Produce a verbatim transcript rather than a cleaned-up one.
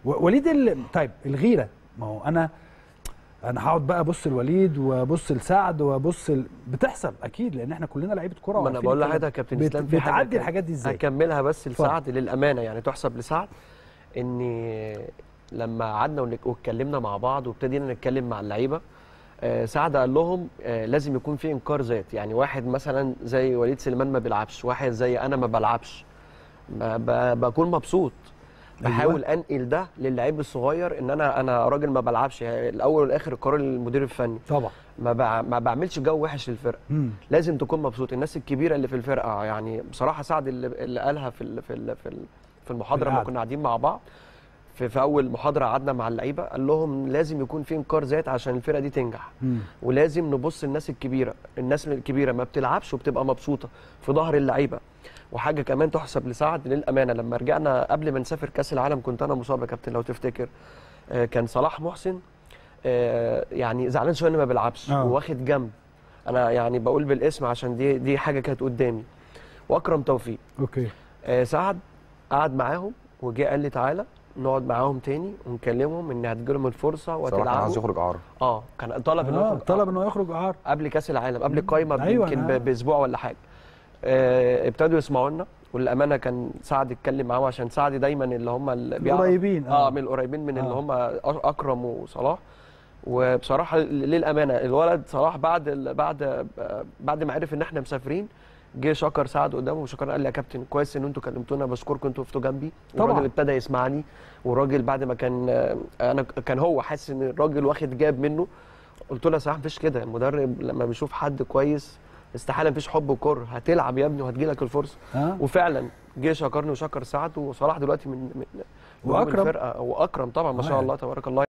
وليد ال... طيب الغيره، ما هو انا انا هقعد بقى ابص لوليد وابص لسعد وابص ل... بتحصل اكيد لان احنا كلنا لعيبه كوره. ما انا بقول لحضرتك يا كابتن اسلام في حاجه بتعدي الحاجات دي ازاي؟ هكملها بس لسعد للامانه يعني تحسب لسعد ان لما قعدنا واتكلمنا مع بعض وابتدينا نتكلم مع اللعيبه، آه سعد قال لهم آه لازم يكون في انكار ذات. يعني واحد مثلا زي وليد سليمان ما بيلعبش، واحد زي انا ما بلعبش، بكون مبسوط. بحاول أيوة. انقل ده للعيب الصغير ان انا انا راجل ما بلعبش، يعني الاول والاخر القرار للمدير الفني طبعا. ما بع... ما بعملش جو وحش للفرقه. مم. لازم تكون مبسوط. الناس الكبيره اللي في الفرقه يعني بصراحه سعد اللي, اللي قالها في ال... في ال... في, ال... في المحاضره لما كنا قاعدين مع بعض في, في اول محاضره قعدنا مع اللعيبه، قال لهم لازم يكون في انكار ذات عشان الفرقه دي تنجح. مم. ولازم نبص الناس الكبيره، الناس الكبيره ما بتلعبش وبتبقى مبسوطه في ظهر اللعيبه. وحاجه كمان تحسب لسعد للامانه، لما رجعنا قبل ما نسافر كاس العالم كنت انا مصاب يا كابتن لو تفتكر، آه كان صلاح محسن آه يعني زعلان شويه انه ما بيلعبش وواخد جنب. انا يعني بقول بالاسم عشان دي دي حاجه كانت قدامي. واكرم توفيق اوكي آه سعد قعد معاهم وجه قال لي تعالى نقعد معاهم تاني ونكلمهم ان هتجيلهم الفرصه وهتلعبوا. صراحه عايز يخرج اعاره. اه كان طلب انه آه يخرج طلب انه يخرج اعاره قبل كاس العالم، قبل القايمه أيوة يمكن أنا. باسبوع ولا حاجه. آه ابتدوا يسمعوا لنا، والامانه كان سعد اتكلم معاهم عشان سعد دايما اللي هم القريبين اه, آه من القريبين من آه. اللي هم اكرم وصلاح. وبصراحه للامانه الولد صلاح بعد بعد بعد ما عرف ان احنا مسافرين جه شكر سعد قدامه وشكر قال لي يا كابتن كويس ان انتوا كلمتونا، بشكركم انتوا وقفتوا جنبي. الراجل ابتدى يسمعني، والراجل بعد ما كان انا كان هو حاسس ان الراجل واخد جاب منه. قلت له يا صلاح مفيش كده، المدرب لما بيشوف حد كويس استحاله مفيش حب وكره، هتلعب يا ابني وهتجيلك الفرصه. أه؟ وفعلا جه شكرني وشكر سعد، وصلاح دلوقتي من من واكرم الفرقه، واكرم طبعا ما شاء الله تبارك الله.